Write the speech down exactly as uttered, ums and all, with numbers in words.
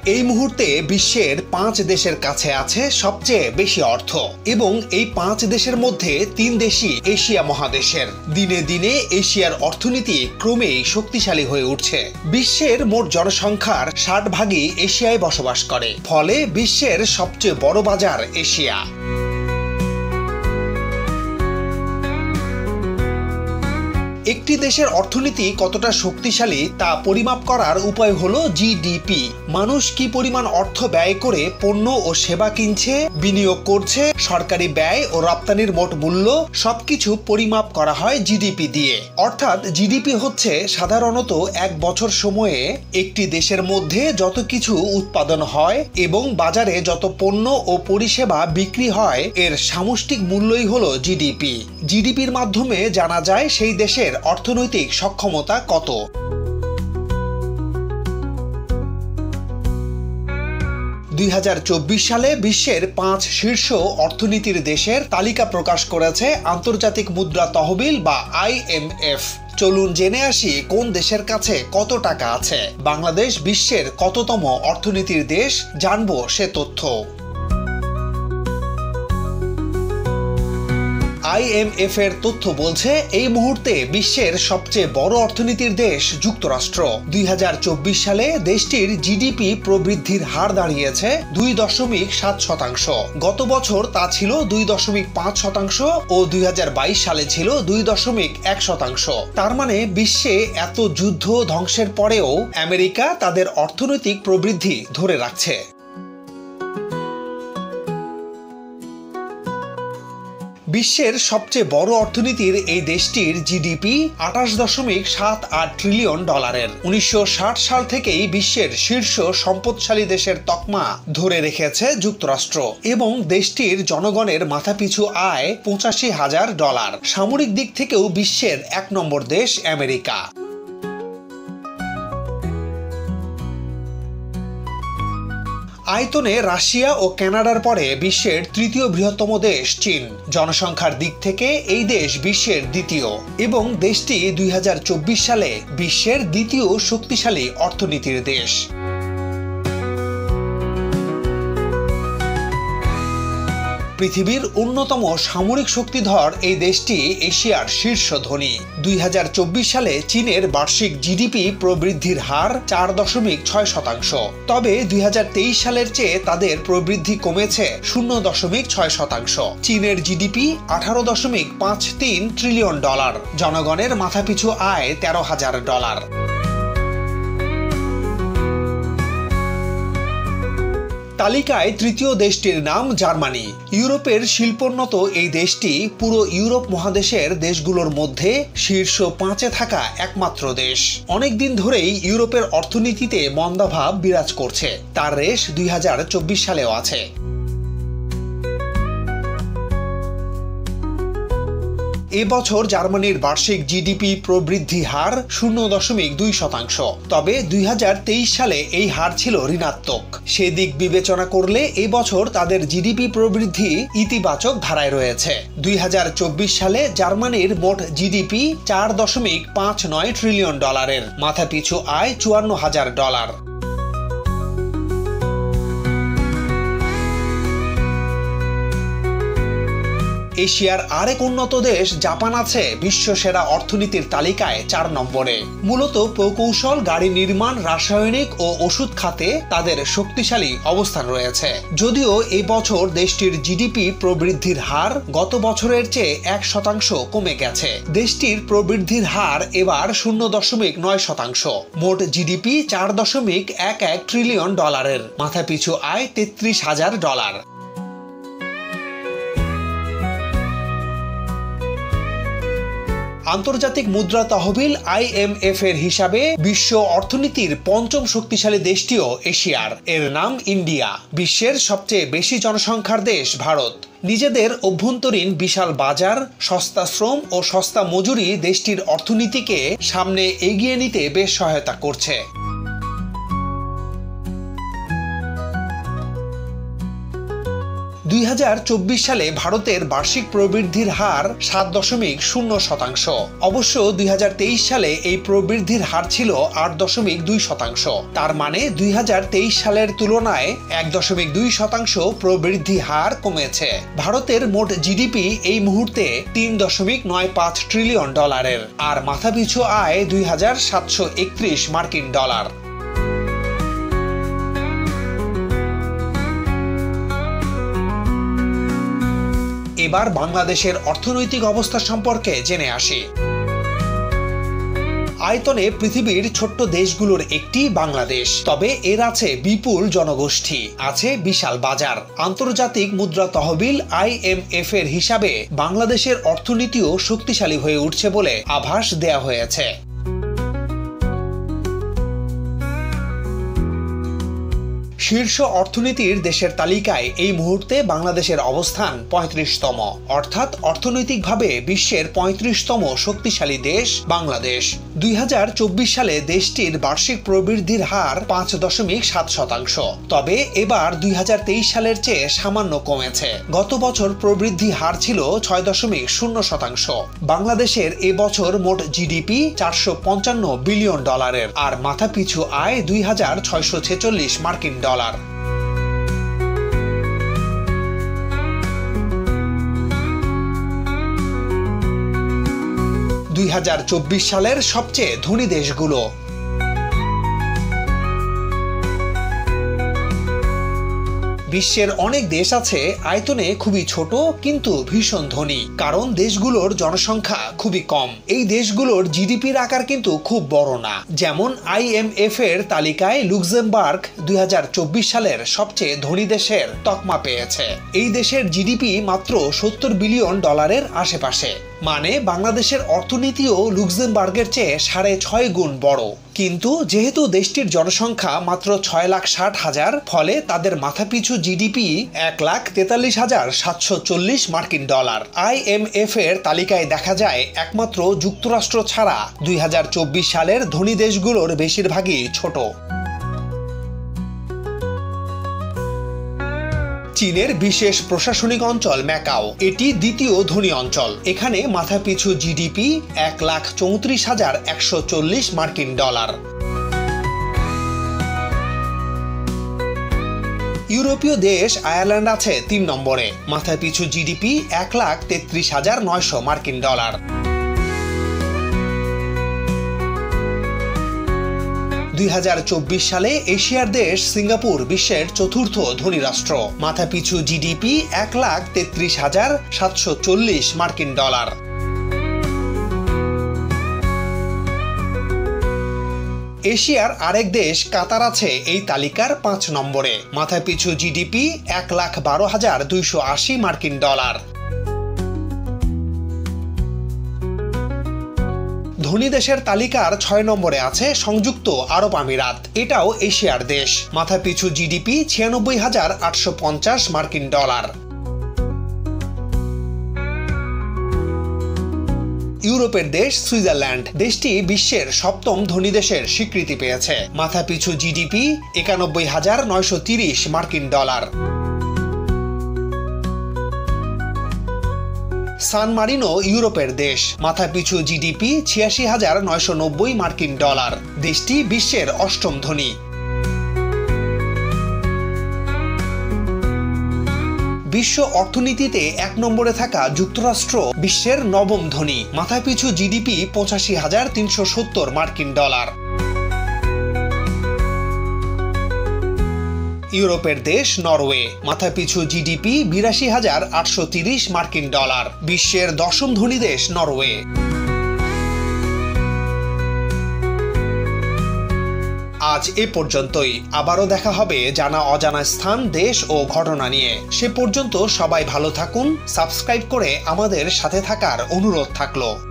এই মুহূর্তে বিশ্বের পাঁচ দেশের কাছে আছে সবচেয়ে বেশি অর্থ এবং এই পাঁচ দেশের মধ্যে তিন দেশই এশিয়া মহাদেশের। দিনে দিনে এশিয়ার অর্থনীতি ক্রমেই শক্তিশালী হয়ে উঠছে। বিশ্বের মোট জনসংখ্যার ষাট ভাগই এশিয়ায় বসবাস করে, ফলে বিশ্বের সবচেয়ে বড় বাজার এশিয়া। একটি দেশের অর্থনীতি কতটা শক্তিশালী তা পরিমাপ করার উপায় হলো জিডিপি। মানুষ কি পরিমাণ অর্থ ব্যয় করে পণ্য ও সেবা কিনছে, বিনিয়োগ করছে, সরকারি ব্যয় ও রপ্তানির মোট মূল্য সবকিছু পরিমাপ করা হয় জিডিপি দিয়ে। অর্থাৎ জিডিপি হচ্ছে সাধারণত এক বছর সময়ে একটি দেশের মধ্যে যত কিছু উৎপাদন হয় এবং বাজারে যত পণ্য ও পরিষেবা বিক্রি হয় এর সামষ্টিক মূল্যই হলো জিডিপি। জিডিপির মাধ্যমে জানা যায় সেই দেশের অর্থনৈতিক সক্ষমতা কত। দুই হাজার চব্বিশ সালে বিশ্বের পাঁচ শীর্ষ অর্থনীতির দেশের তালিকা প্রকাশ করেছে আন্তর্জাতিক মুদ্রা তহবিল বা আই এম এফ। চলুন জেনে আসি কোন দেশের কাছে কত টাকা আছে। বাংলাদেশ বিশ্বের কততম অর্থনীতির দেশ, জানবো সে তথ্য। আই এম এফ এর তথ্য বলছে এই মুহূর্তে বিশ্বের সবচেয়ে বড় অর্থনীতির দেশ যুক্তরাষ্ট্র। দুই হাজার চব্বিশ সালে দেশটির জিডিপি প্রবৃদ্ধির হার দাঁড়িয়েছে দুই দশমিক সাত শতাংশ। গত বছর তা ছিল দুই দশমিক পাঁচ শতাংশ ও দুই হাজার বাইশ সালে ছিল দুই দশমিক এক শতাংশ। তার মানে বিশ্বে এত যুদ্ধ ধ্বংসের পরেও আমেরিকা তাদের অর্থনৈতিক প্রবৃদ্ধি ধরে রাখছে। বিশ্বের সবচেয়ে বড় অর্থনীতির এই দেশটির জিডিপি আঠাশ দশমিক সাত আট ট্রিলিয়ন ডলারের। উনিশশো ষাট সাল থেকেই বিশ্বের শীর্ষ সম্পদশালী দেশের তকমা ধরে রেখেছে যুক্তরাষ্ট্র এবং দেশটির জনগণের মাথাপিছু আয় পঁচাশি হাজার ডলার। সামরিক দিক থেকেও বিশ্বের এক নম্বর দেশ আমেরিকা। আয়তনে রাশিয়া ও কানাডার পরে বিশ্বের তৃতীয় বৃহত্তম দেশ চীন। জনসংখ্যার দিক থেকে এই দেশ বিশ্বের দ্বিতীয় এবং দেশটি দুই হাজার চব্বিশ সালে বিশ্বের দ্বিতীয় শক্তিশালী অর্থনীতির দেশ। পৃথিবীর অন্যতম সামরিক শক্তিধর এই দেশটি এশিয়ার শীর্ষ ধনী। দুই হাজার চব্বিশ সালে চীনের বার্ষিক জিডিপি প্রবৃদ্ধির হার চার দশমিক ছয় শতাংশ। তবে দুই হাজার তেইশ সালের চেয়ে তাদের প্রবৃদ্ধি কমেছে শূন্য দশমিক ছয় শতাংশ। চীনের জিডিপি আঠারো দশমিক পাঁচ তিন ট্রিলিয়ন ডলার। জনগণের মাথাপিছু আয় তেরো হাজার ডলার। তালিকায় তৃতীয় দেশটির নাম জার্মানি। ইউরোপের শিল্পোন্নত এই দেশটি পুরো ইউরোপ মহাদেশের দেশগুলোর মধ্যে শীর্ষ পাঁচে থাকা একমাত্র দেশ। অনেকদিন ধরেই ইউরোপের অর্থনীতিতে মন্দাভাব বিরাজ করছে, তার রেশ দুই হাজার চব্বিশ সালেও আছে। এবছর জার্মানির বার্ষিক জিডিপি প্রবৃদ্ধি হার শূন্য দশমিক দুই শতাংশ। তবে দুই হাজার তেইশ সালে এই হার ছিল ঋণাত্মক। সেদিক বিবেচনা করলে এবছর তাদের জিডিপি প্রবৃদ্ধি ইতিবাচক ধারায় রয়েছে। দুই হাজার চব্বিশ সালে জার্মানির মোট জিডিপি চার দশমিক পাঁচ নয় ট্রিলিয়ন ডলারের। মাথাপিছু আয় চুয়ান্ন হাজার ডলার। এশিয়ার আরেক উন্নত দেশ জাপান আছে বিশ্ব সেরা অর্থনীতির তালিকায় চার নম্বরে। মূলত প্রকৌশল, গাড়ি নির্মাণ, রাসায়নিক ও ওষুধ খাতে তাদের শক্তিশালী অবস্থান রয়েছে। যদিও এই বছর দেশটির জিডিপি প্রবৃদ্ধির হার গত বছরের চেয়ে এক শতাংশ কমে গেছে। দেশটির প্রবৃদ্ধির হার এবার শূন্য দশমিক নয় শতাংশ। মোট জিডিপি চার দশমিক এক এক ট্রিলিয়ন ডলারের। মাথাপিছু আয় তেত্রিশ হাজার ডলার। আন্তর্জাতিক মুদ্রা তহবিল আই এম এফ এর হিসাবে বিশ্ব অর্থনীতির পঞ্চম শক্তিশালী দেশটিও এশিয়ার। এর নাম ইন্ডিয়া। বিশ্বের সবচেয়ে বেশি জনসংখ্যার দেশ ভারত। নিজেদের অভ্যন্তরীণ বিশাল বাজার, সস্তা শ্রম ও সস্তা মজুরি দেশটির অর্থনীতিকে সামনে এগিয়ে নিতে বেশ সহায়তা করছে। দুই হাজার চব্বিশ সালে ভারতের বার্ষিক প্রবৃদ্ধির হার সাত দশমিক শূন্য শতাংশ। অবশ্য দুই হাজার তেইশ সালে এই প্রবৃদ্ধির হার ছিল আট দশমিক দুই শতাংশ। তার মানে দুই হাজার তেইশ সালের তুলনায় এক দশমিক দুই শতাংশ প্রবৃদ্ধি হার কমেছে। ভারতের মোট জিডিপি এই মুহূর্তে তিন দশমিক নয় পাঁচ ট্রিলিয়ন ডলারের, আর মাথাপিছু আয় দুই হাজার সাতশো একত্রিশ মার্কিন ডলার। এবার বাংলাদেশের অর্থনৈতিক অবস্থা সম্পর্কে জেনে আসি। আয়তনে পৃথিবীর ছোট্ট দেশগুলোর একটি বাংলাদেশ, তবে এর আছে বিপুল জনগোষ্ঠী, আছে বিশাল বাজার। আন্তর্জাতিক মুদ্রা তহবিল আই এম এফ এর হিসাবে বাংলাদেশের অর্থনীতিও শক্তিশালী হয়ে উঠছে বলে আভাস দেয়া হয়েছে। শীর্ষ অর্থনীতির দেশের তালিকায় এই মুহূর্তে বাংলাদেশের অবস্থান পঁয়ত্রিশতম, অর্থাৎ অর্থনৈতিকভাবে বিশ্বের পঁয়ত্রিশতম শক্তিশালী দেশ বাংলাদেশ। দুই হাজার চব্বিশ সালে দেশটির বার্ষিক প্রবৃদ্ধির হার পাঁচ দশমিক সাত শতাংশ, তবে এবার দুই হাজার তেইশ সালের চেয়ে সামান্য কমেছে। গত বছর প্রবৃদ্ধি হার ছিল ছয় দশমিক শূন্য শতাংশ। বাংলাদেশের এবছর মোট জিডিপি চারশো পঞ্চান্ন বিলিয়ন ডলারের, আর মাথাপিছু আয় দুই হাজার ছয়শো ছেচল্লিশ মার্কিন ডলার। দুই হাজার চব্বিশ সালের সবচেয়ে ধনী দেশগুলো। বিশ্বের অনেক দেশ আছে আয়তনে খুবই ছোট কিন্তু ভীষণ ধনী, কারণ দেশগুলোর জনসংখ্যা খুবই কম। এই দেশগুলোর জিডিপির আকার কিন্তু খুব বড় না। যেমন আই এম এফ এর তালিকায় লুক্সেমবার্গ দুই হাজার চব্বিশ সালের সবচেয়ে ধনী দেশের তকমা পেয়েছে। এই দেশের জিডিপি মাত্র সত্তর বিলিয়ন ডলারের আশেপাশে, মানে বাংলাদেশের অর্থনীতিও লুক্সেমবার্গের চেয়ে সাড়ে ছয় গুণ বড়। কিন্তু যেহেতু দেশটির জনসংখ্যা মাত্র ছয় লাখ ষাট হাজার, ফলে তাদের মাথাপিছু জিডিপি এক লাখ তেতাল্লিশ হাজার সাতশো চল্লিশ মার্কিন ডলার। আই এম এফ এর তালিকায় দেখা যায় একমাত্র যুক্তরাষ্ট্র ছাড়া দুই হাজার চব্বিশ সালের ধনী দেশগুলোর বেশিরভাগই ছোট। চীনের বিশেষ প্রশাসনিক অঞ্চল ম্যাকাও, এটি দ্বিতীয় ধনী অঞ্চল। এখানে মাথাপিছু জিডিপি এক লাখ চৌত্রিশ হাজার একশো চল্লিশ মার্কিন ডলার। ইউরোপীয় দেশ আয়ারল্যান্ড আছে তিন নম্বরে, মাথাপিছু জিডিপি এক লাখ তেত্রিশ হাজার নয়শো মার্কিন ডলার। দুই হাজার চব্বিশ সালে এশিয়ার দেশ সিঙ্গাপুর বিশ্বের চতুর্থ ধনী রাষ্ট্র, মাথাপিছু জিডিপি এক লাখ তেত্রিশ হাজার সাতশো চল্লিশ মার্কিন ডলার। এশিয়ার আরেক দেশ কাতার আছে এই তালিকার পাঁচ নম্বরে, মাথাপিছু জিডিপি এক লাখ বারো হাজার দুইশো আশি মার্কিন ডলার। ধনী দেশের তালিকার ছয় নম্বরে আছে সংযুক্ত আরব আমিরাত, এটাও এশিয়ার দেশ, মাথাপিছু জিডিপি ছিয়ানব্বই হাজার আটশো পঞ্চাশ মার্কিন ডলার। ইউরোপের দেশ সুইজারল্যান্ড, দেশটি বিশ্বের সপ্তম ধনী দেশের স্বীকৃতি পেয়েছে, মাথাপিছু জিডিপি একানব্বই হাজার নয়শো তিরিশ মার্কিন ডলার। সান মারিনো ইউরোপের দেশ, মাথাপিছু জিডিপি ছিয়াশি হাজার নয়শো নব্বই মার্কিন ডলার। দেশটি বিশ্বের অষ্টম ধনী। বিশ্ব অর্থনীতিতে এক নম্বরে থাকা যুক্তরাষ্ট্র বিশ্বের নবম ধনী, মাথাপিছু জিডিপি পঁচাশি হাজার তিনশো সত্তর মার্কিন ডলার। ইউরোপের দেশ নরওয়ে, মাথাপিছু জিডিপি বিরাশি হাজার আটশো তিরিশ মার্কিন ডলার। বিশ্বের দশম ধনী দেশ নরওয়ে। আজ এ পর্যন্তই। আবারও দেখা হবে জানা অজানা স্থান, দেশ ও ঘটনা নিয়ে। সে পর্যন্ত সবাই ভালো থাকুন। সাবস্ক্রাইব করে আমাদের সাথে থাকার অনুরোধ থাকলো।